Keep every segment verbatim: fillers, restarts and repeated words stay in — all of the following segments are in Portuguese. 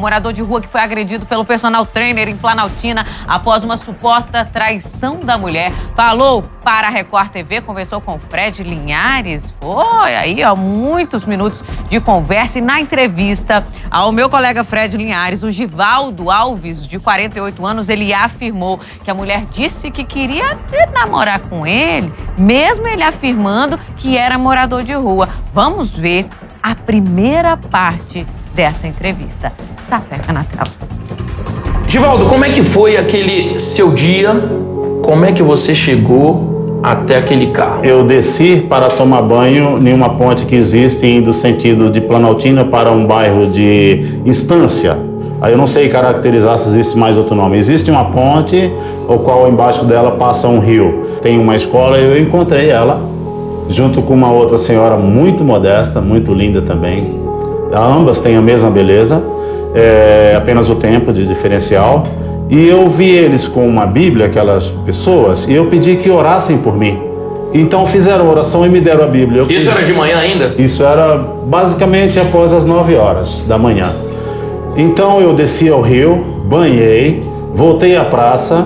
morador de rua que foi agredido pelo personal trainer em Planaltina após uma suposta traição da mulher, falou para a Record T V, conversou com Fred Linhares. Foi aí, ó, muitos minutos de conversa. E na entrevista ao meu colega Fred Linhares, o Givaldo Alves, de quarenta e oito anos, ele afirmou que a mulher disse que queria namorar com ele, mesmo ele afirmando que era morador de rua. Vamos ver a primeira parte dessa entrevista. Sapeca na tela. Givaldo, como é que foi aquele seu dia? Como é que você chegou até aquele carro? Eu desci para tomar banho em uma ponte que existe indo sentido de Planaltina para um bairro de Estância. Aí eu não sei caracterizar se existe mais outro nome. Existe uma ponte, o qual embaixo dela passa um rio. Tem uma escola e eu encontrei ela, junto com uma outra senhora muito modesta, muito linda também. Ambas têm a mesma beleza, é apenas o tempo de diferencial. E eu vi eles com uma Bíblia, aquelas pessoas, e eu pedi que orassem por mim. Então fizeram oração e me deram a Bíblia. Eu Isso pedi... era de manhã ainda? Isso era basicamente após as nove horas da manhã. Então eu desci ao rio, banhei, voltei à praça,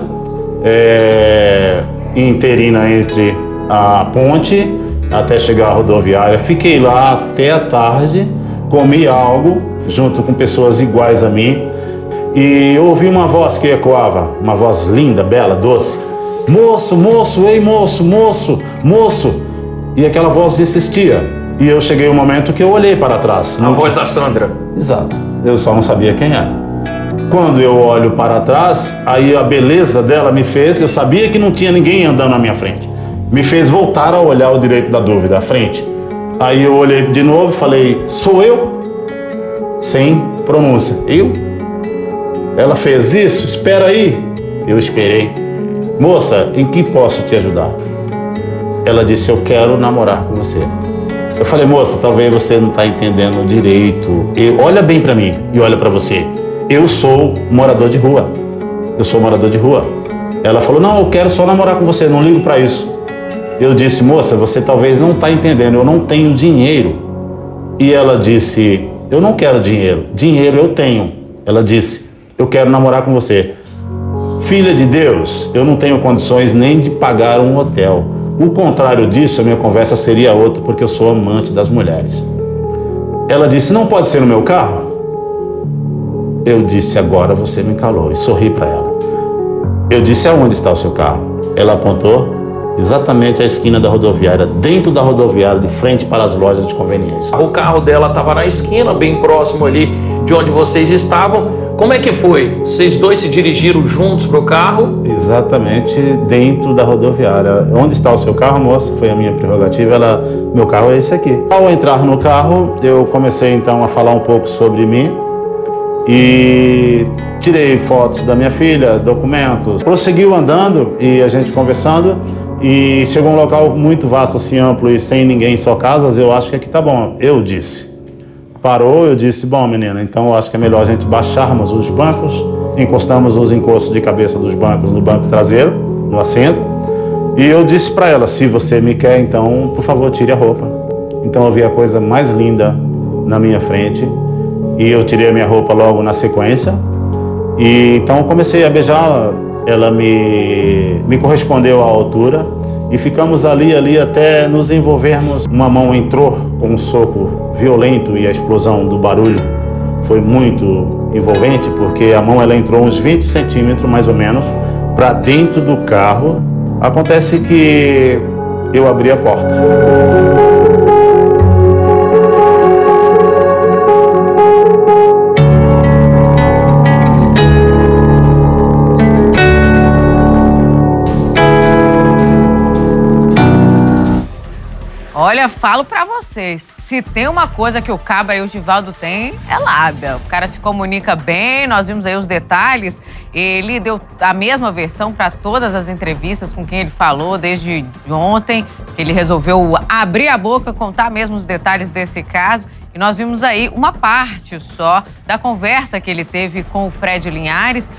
é, interina entre a ponte até chegar à rodoviária. Fiquei lá até a tarde, comi algo junto com pessoas iguais a mim e ouvi uma voz que ecoava, uma voz linda, bela, doce. Moço, moço, ei moço, moço, moço. E aquela voz insistia. E eu cheguei um momento que eu olhei para trás. A não... voz da Sandra. Exato. Eu só não sabia quem era. Quando eu olho para trás, aí a beleza dela me fez, eu sabia que não tinha ninguém andando na minha frente. Me fez voltar a olhar o direito da dúvida, à frente. Aí eu olhei de novo e falei, sou eu? Sem pronúncia. Eu? Ela fez isso? Espera aí. Eu esperei. Moça, em que posso te ajudar? Ela disse, eu quero namorar com você. Eu falei, moça, talvez você não está entendendo direito. Eu, olha bem para mim e olha para você. Eu sou morador de rua. Eu sou morador de rua. Ela falou, não, eu quero só namorar com você, não ligo para isso. Eu disse, moça, você talvez não está entendendo, eu não tenho dinheiro. E ela disse, eu não quero dinheiro, dinheiro eu tenho. Ela disse, eu quero namorar com você. Filha de Deus, eu não tenho condições nem de pagar um hotel. O contrário disso, a minha conversa seria outra, porque eu sou amante das mulheres. Ela disse, não pode ser no meu carro? Eu disse, agora você me calou, e sorri para ela. Eu disse, aonde está o seu carro? Ela apontou exatamente à esquina da rodoviária, dentro da rodoviária, de frente para as lojas de conveniência. O carro dela estava na esquina, bem próximo ali de onde vocês estavam. Como é que foi? Vocês dois se dirigiram juntos para o carro? Exatamente dentro da rodoviária. Onde está o seu carro, moça? Foi a minha prerrogativa. Ela, meu carro é esse aqui. Ao entrar no carro, eu comecei então a falar um pouco sobre mim e tirei fotos da minha filha, documentos. Prosseguiu andando e a gente conversando e chegou a um local muito vasto, assim, amplo e sem ninguém, só casas. Eu acho que aqui tá bom. Eu disse. Parou, eu disse, bom menina, então eu acho que é melhor a gente baixarmos os bancos, encostamos os encostos de cabeça dos bancos no banco traseiro, no assento, e eu disse para ela, se você me quer, então, por favor, tire a roupa. Então eu vi a coisa mais linda na minha frente, e eu tirei a minha roupa logo na sequência, e então eu comecei a beijá-la, ela me, me correspondeu à altura, e ficamos ali, ali até nos envolvermos. Uma mão entrou com um soco violento e a explosão do barulho foi muito envolvente, porque a mão ela entrou uns vinte centímetros mais ou menos para dentro do carro. Acontece que eu abri a porta. Olha, falo pra vocês, se tem uma coisa que o Cabra e o Givaldo têm, é lábia. O cara se comunica bem, nós vimos aí os detalhes. Ele deu a mesma versão para todas as entrevistas com quem ele falou desde ontem. Ele resolveu abrir a boca, contar mesmo os detalhes desse caso. E nós vimos aí uma parte só da conversa que ele teve com o Fred Linhares.